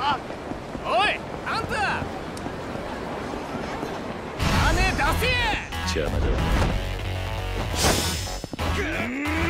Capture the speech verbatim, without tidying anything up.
おいあんた金出せ。 邪魔だ。